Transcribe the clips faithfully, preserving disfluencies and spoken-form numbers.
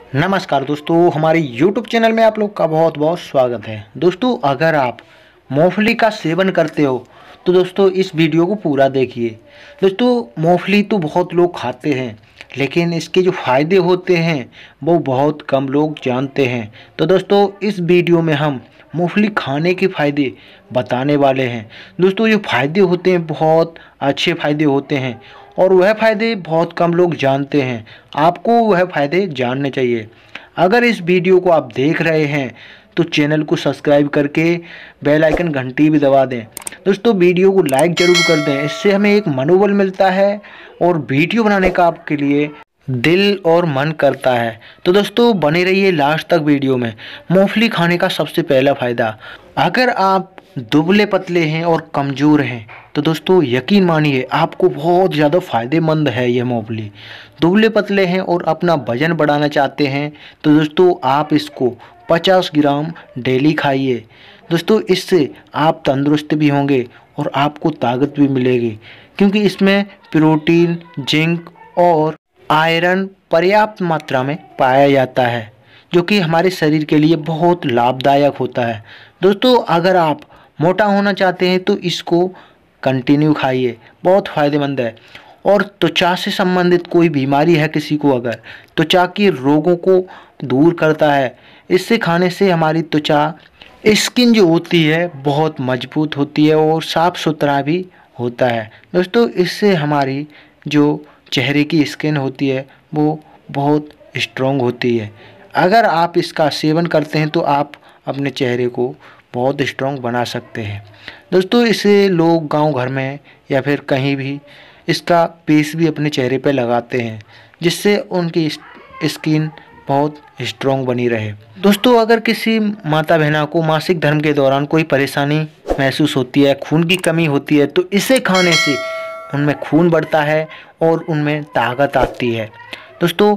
नमस्कार दोस्तों, हमारे YouTube चैनल में आप लोग का बहुत बहुत स्वागत है। दोस्तों, अगर आप मूंगफली का सेवन करते हो तो दोस्तों इस वीडियो को पूरा देखिए। दोस्तों, मूंगफली तो बहुत लोग खाते हैं, लेकिन इसके जो फ़ायदे होते हैं वो बहुत कम लोग जानते हैं। तो दोस्तों इस वीडियो में हम मूंगफली खाने के फ़ायदे बताने वाले हैं। दोस्तों, ये फ़ायदे होते हैं, बहुत अच्छे फ़ायदे होते हैं और वह फ़ायदे बहुत कम लोग जानते हैं। आपको वह फ़ायदे जानने चाहिए। अगर इस वीडियो को आप देख रहे हैं तो चैनल को सब्सक्राइब करके बेल आइकन घंटी भी दबा दें। दोस्तों, वीडियो को लाइक ज़रूर कर दें, इससे हमें एक मनोबल मिलता है और वीडियो बनाने का आपके लिए दिल और मन करता है। तो दोस्तों बने रहिए लास्ट तक वीडियो में। मूंगफली खाने का सबसे पहला फ़ायदा, अगर आप दुबले पतले हैं और कमज़ोर हैं तो दोस्तों यकीन मानिए आपको बहुत ज़्यादा फ़ायदेमंद है यह मूंगफली। दुबले पतले हैं और अपना वज़न बढ़ाना चाहते हैं तो दोस्तों आप इसको पचास ग्राम डेली खाइए। दोस्तों, इससे आप तंदुरुस्त भी होंगे और आपको ताकत भी मिलेगी, क्योंकि इसमें प्रोटीन, जिंक और आयरन पर्याप्त मात्रा में पाया जाता है, जो कि हमारे शरीर के लिए बहुत लाभदायक होता है। दोस्तों, अगर आप मोटा होना चाहते हैं तो इसको कंटिन्यू खाइए, बहुत फ़ायदेमंद है। और त्वचा से संबंधित कोई बीमारी है किसी को, अगर त्वचा के रोगों को दूर करता है। इससे खाने से हमारी त्वचा, स्किन जो होती है बहुत मजबूत होती है और साफ़ सुथरा भी होता है। दोस्तों, इससे हमारी जो चेहरे की स्किन होती है वो बहुत स्ट्रॉन्ग होती है। अगर आप इसका सेवन करते हैं तो आप अपने चेहरे को बहुत स्ट्रॉन्ग बना सकते हैं। दोस्तों, इसे लोग गांव घर में या फिर कहीं भी इसका पेस्ट भी अपने चेहरे पे लगाते हैं, जिससे उनकी स्किन बहुत स्ट्रॉन्ग बनी रहे। दोस्तों, अगर किसी माता बहना को मासिक धर्म के दौरान कोई परेशानी महसूस होती है, खून की कमी होती है, तो इसे खाने से उनमें खून बढ़ता है और उनमें ताकत आती है। दोस्तों,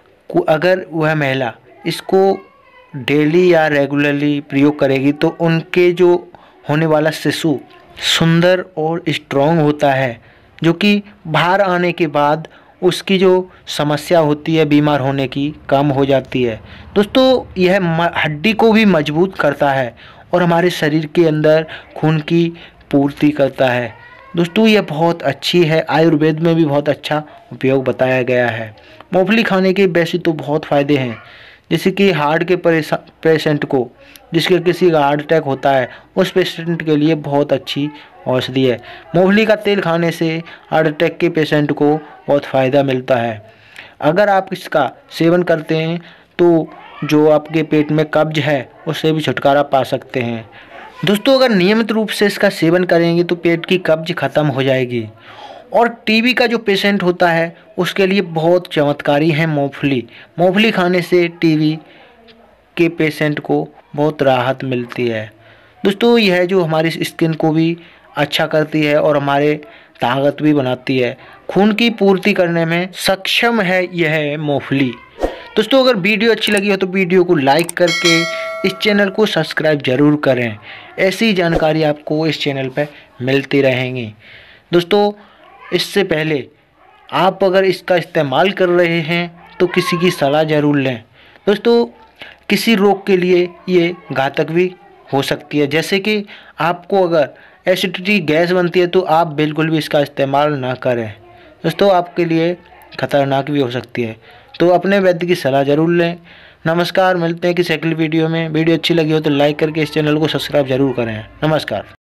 अगर वह महिला इसको डेली या रेगुलरली प्रयोग करेगी तो उनके जो होने वाला शिशु सुंदर और स्ट्रॉन्ग होता है, जो कि बाहर आने के बाद उसकी जो समस्या होती है बीमार होने की कम हो जाती है। दोस्तों, यह हड्डी को भी मजबूत करता है और हमारे शरीर के अंदर खून की पूर्ति करता है। दोस्तों, यह बहुत अच्छी है, आयुर्वेद में भी बहुत अच्छा उपयोग बताया गया है। मूंगफली खाने के वैसे तो बहुत फ़ायदे हैं, जैसे कि हार्ट के पेशेंट को, जिसके किसी का हार्ट अटैक होता है, उस पेशेंट के लिए बहुत अच्छी औषधि है। मूंगफली का तेल खाने से हार्ट अटैक के पेशेंट को बहुत फ़ायदा मिलता है। अगर आप इसका सेवन करते हैं तो जो आपके पेट में कब्ज है उससे भी छुटकारा पा सकते हैं। दोस्तों, अगर नियमित रूप से इसका सेवन करेंगे तो पेट की कब्ज खत्म हो जाएगी। और टीबी का जो पेशेंट होता है उसके लिए बहुत चमत्कारी है मूंगफली। मूंगफली खाने से टीबी के पेशेंट को बहुत राहत मिलती है। दोस्तों, यह जो हमारी स्किन को भी अच्छा करती है और हमारे ताकत भी बनाती है, खून की पूर्ति करने में सक्षम है यह मूंगफली। दोस्तों, अगर वीडियो अच्छी लगी हो तो वीडियो को लाइक करके इस चैनल को सब्सक्राइब जरूर करें। ऐसी जानकारी आपको इस चैनल पर मिलती रहेंगी। दोस्तों, इससे पहले आप अगर इसका इस्तेमाल कर रहे हैं तो किसी की सलाह ज़रूर लें। दोस्तों, किसी रोग के लिए ये घातक भी हो सकती है, जैसे कि आपको अगर एसिडिटी गैस बनती है तो आप बिल्कुल भी इसका इस्तेमाल ना करें। दोस्तों, आपके लिए खतरनाक भी हो सकती है, तो अपने वैद्य की सलाह ज़रूर लें। नमस्कार, मिलते हैं किसी अगली वीडियो में। वीडियो अच्छी लगी हो तो लाइक करके इस चैनल को सब्सक्राइब जरूर करें। नमस्कार।